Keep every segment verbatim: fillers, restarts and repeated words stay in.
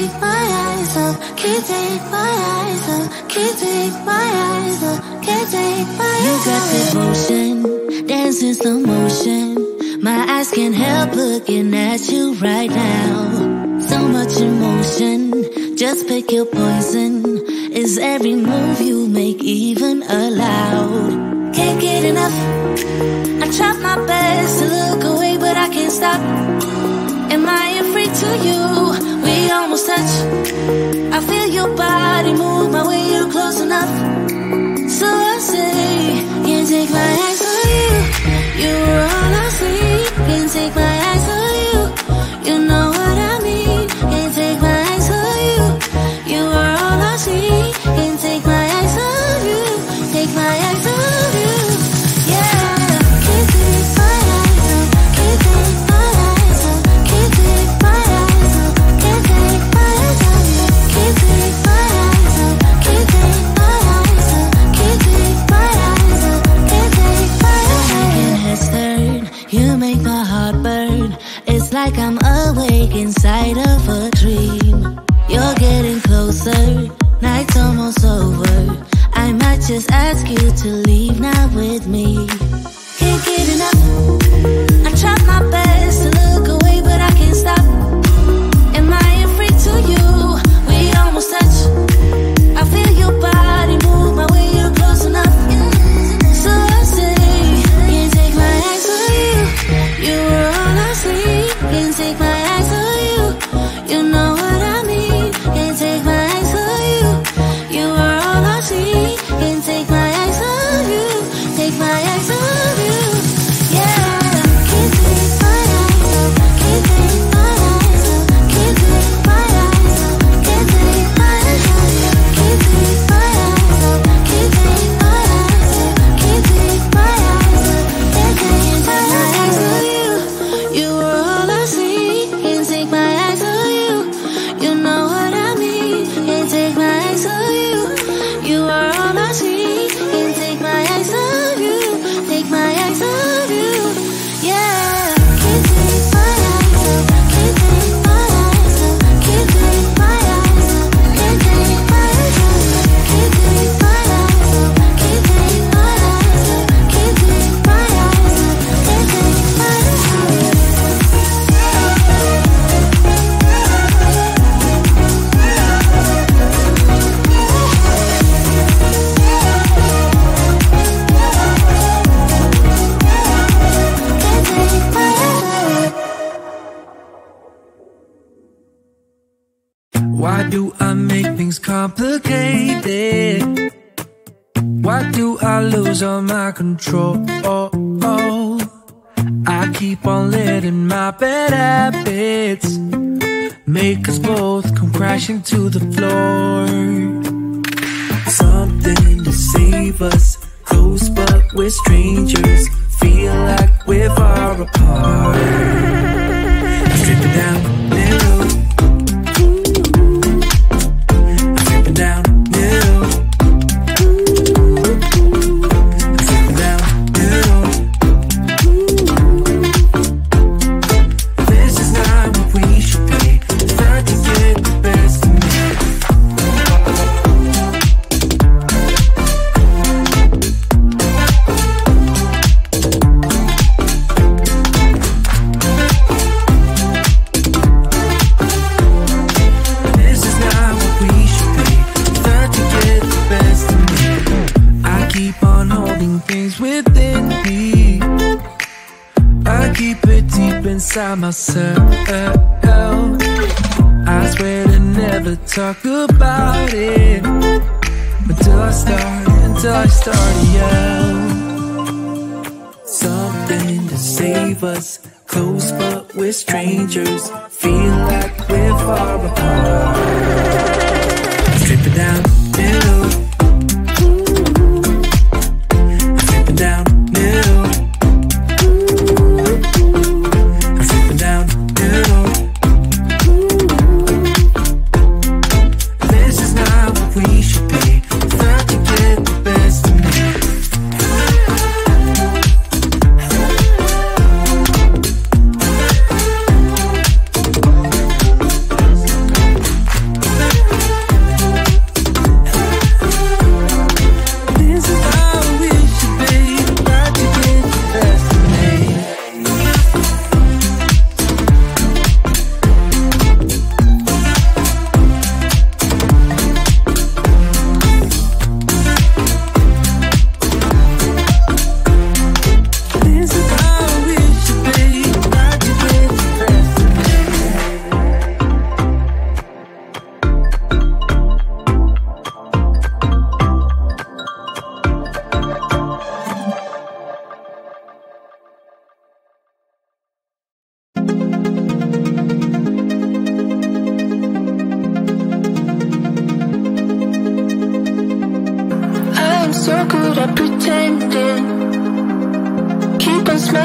take my eyes off, can't take my eyes off, can't take my eyes off, can't take my eyes off. You got that motion, dancing slow motion. My eyes can't help looking at you right now. So much emotion, just pick your poison. Is every move you make even allowed? Can't get enough. I try my best to look away, but I can't stop. Am I a freak to you? We almost touch. I feel your body move my way, you're close enough. So I say, can't take my eyes on you. You were all I see. Can't take my eyes on you. You know what I mean. Can't take my eyes on you. You were all I see. Can't take my eyes on you. Take my eyes on you. Yeah. Can't take my eyes on. Can't take my eyes on. Can't take my eyes on. Can't take my eyes on you. Can't take my eyes on. Can't take my eyes on. Can't take my eyes on. Can't take my eyes on. Your head turn. You make my heart burn. It's like I'm awake inside of a dream. You're getting closer. Night's almost over. I might just ask you to leave now with me. Can't get enough. I try my best to look away, but I can't stop. Am I a freak to you? We almost touch. I feel your body move my way, you're close enough. So I say, can't take my eyes on you. You were all I see. Can't take my eyes on you. You know what I mean. Can't take my eyes on you. You were all I see. Can't take my eyes on you. Take my eyes on you. Yeah. Can't take my eyes off. Can't take my eyes off. Can't take my eyes off. Can't take my eyes on you. Can't take my eyes off. Can't take my eyes off. Can't take my eyes off. Can't take my eyes on you. You were all I see. Can't take my eyes on you. You know what I mean. Can't take my eyes on you. You are all I see. Can't take my eyes on you. Take my eyes on you. Yeah. Can't take my eyes off. Can't take my eyes off. Can't take my eyes off. Can't take my eyes on you. Can't take my eyes off. Can't take my eyes off. Can't take my eyes off. Can't take my eyes on you. Why do I make things complicated? Why do I lose all my control? Oh, oh. I keep on letting my bad habits make us both come crashing to the floor. Something to save us, close but we're strangers. Feel like we're far apart. Stripping down middle. Down, middle. Sitting down, middle. This is not what we should be. Start to get the best of me. This is not what we should be. Keep on holding things within me. I keep it deep inside myself. I swear to never talk about it until I start, until I start to yell. Something to save us, close but we're strangers. Feel like we're far apart. Strip it down, middle. Down, middle. I'm slipping down, middle. This is not what we should be. Start to get the best of me.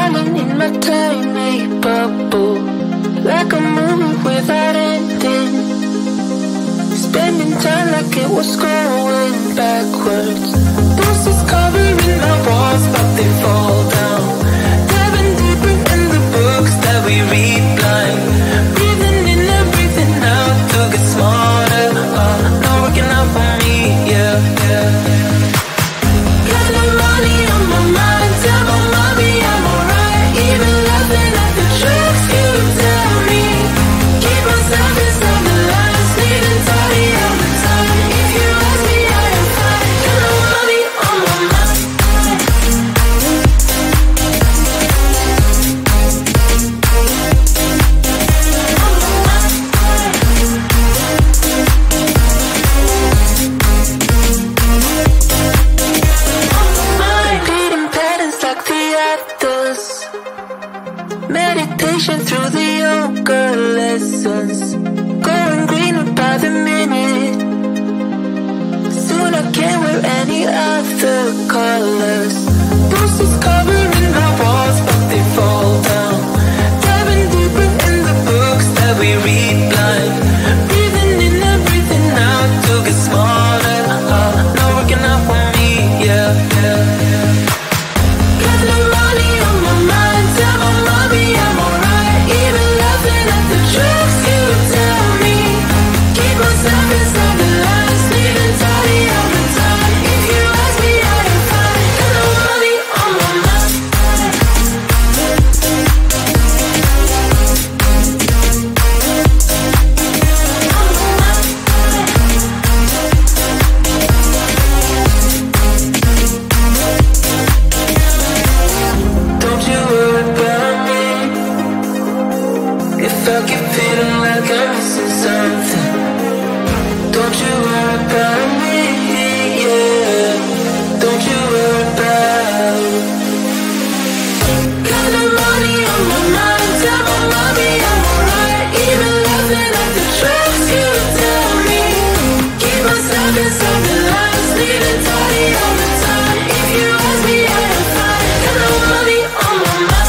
falling in my tiny bubble, like a movie without ending. Spending time like it was going backwards. Posters covering my walls, but they fall down. Diving deeper in the books that we read blind. Breathing in and breathing out to get smarter. uh, Not working out for me, yeah, yeah. Got no money on my mind. Tell my mommy I'm alright. Even laughing at the tricks you tell me. Keep myself inside the lines, leaving tidy all the time. If you ask me, I am fine. Got no money on my mind. Repeating patterns like the others. Meditation through the yoga lessons. Going greener by the minute. Soon I can't wear any other colors. Posters covering my walls, but they fall down. Diving deeper in the books that we read blind. Breathing in and breathing out to get smarter. uh, Not working out for me, yeah, yeah. Got no money on my mind. Tell my mommy I'm alright. Even laughing at the tricks you tell me. Keep myself inside the lines, leaving tidy all the time. If you ask me, I am fine. Got no money on my mind. Don't you worry about me. If I keep feeling like I'm missing something, don't you worry about me, yeah. Don't you worry about me. Got no money on my mind. Tell my mommy I'm alright. Even laughing at the tricks you tell me. Keep myself inside the lines, leaving tidy all the time. If you ask me, I am fine. Got no money on my mind.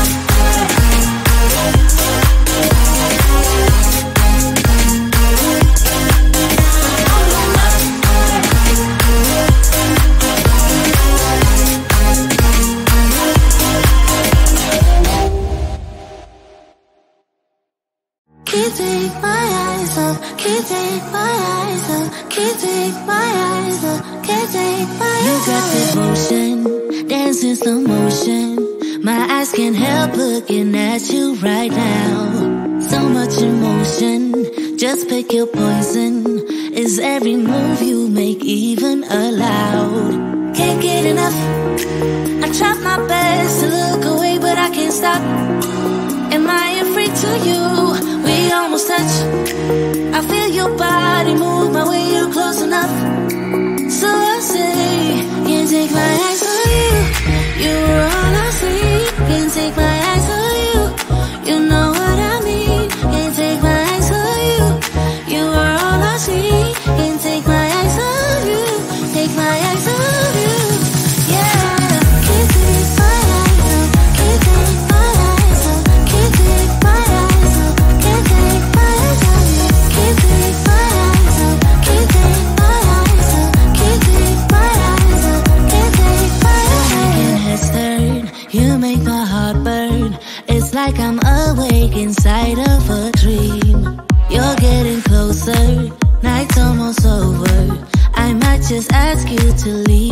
Can't take my eyes off, can't take my eyes off, can't take my eyes off, can't take my eyes off. You got devotion, dancing slow motion. My eyes can't help looking at you right now. So much emotion, just pick your poison. Is every move you make even allowed? Can't get enough. I try my best to look away, but I can't stop. Am I afraid to you? We almost touch. I feel your body move my way, you're close enough. So I say, can't take my eyes on you. You're all I see. Can't take my eyes on you. You know what I mean. Can't take my eyes on you. You are all I see. Can't take my eyes on you. Take my eyes on you. Yeah. Can't take my eyes off. Can't take my eyes off. Can't take my eyes off. Can't take my eyes off you. Can't take my eyes off. Can't take my eyes off. Can't take my eyes off. Can't take my eyes off. Making heads turn, you make my heart burn. It's like I'm awake inside of a dream. You're getting closer, night's almost over. I might just ask you to leave.